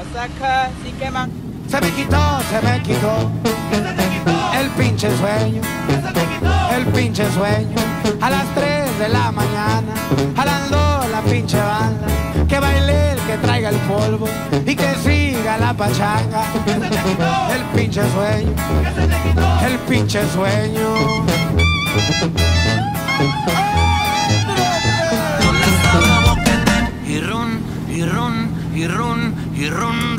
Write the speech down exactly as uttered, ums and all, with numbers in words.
Masaca, sí queman. Se me quitó, se me quitó, ¿Qué se te quitó? el pinche sueño, ¿Qué se te quitó? el pinche sueño. A las tres de la mañana, jalando la pinche banda. Que baile el que traiga el polvo y que siga la pachanga. ¿Qué se te quitó? El pinche sueño, ¿Qué se te quitó? el pinche sueño. ¿Dónde está la boquete? Y run, y run, y run, y run.